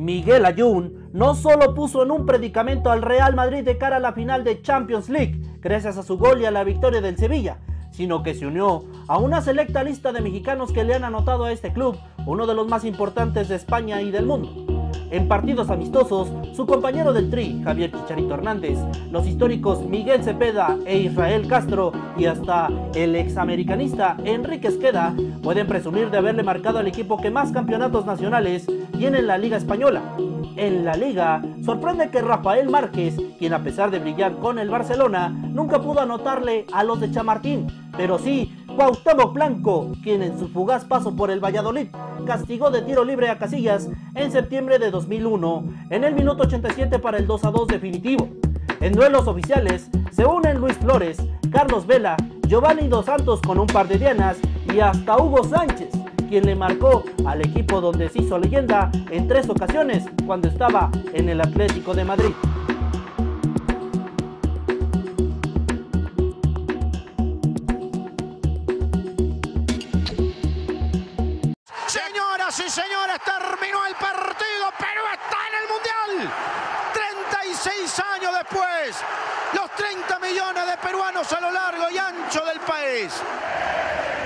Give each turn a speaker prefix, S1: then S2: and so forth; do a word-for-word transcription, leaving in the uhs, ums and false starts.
S1: Miguel Ayun no solo puso en un predicamento al Real Madrid de cara a la final de Champions League, gracias a su gol y a la victoria del Sevilla, sino que se unió a una selecta lista de mexicanos que le han anotado a este club, uno de los más importantes de España y del mundo. En partidos amistosos, su compañero del Tri, Javier Chicharito Hernández, los históricos Miguel Cepeda e Israel Castro y hasta el examericanista Enrique Esqueda pueden presumir de haberle marcado al equipo que más campeonatos nacionales tiene en la Liga Española. En la Liga, sorprende que Rafael Márquez, quien a pesar de brillar con el Barcelona, nunca pudo anotarle a los de Chamartín, pero sí Cuauhtémoc Blanco, quien en su fugaz paso por el Valladolid castigó de tiro libre a Casillas en septiembre de dos mil uno, en el minuto ochenta y siete para el dos a dos definitivo. En duelos oficiales se unen Luis Flores, Carlos Vela, Giovanni Dos Santos con un par de dianas y hasta Hugo Sánchez, quien le marcó al equipo donde se hizo leyenda en tres ocasiones cuando estaba en el Atlético de Madrid.
S2: Señoras y señores, terminó el partido, Perú está en el Mundial. treinta y seis años después, los treinta millones de peruanos a lo largo y ancho del país.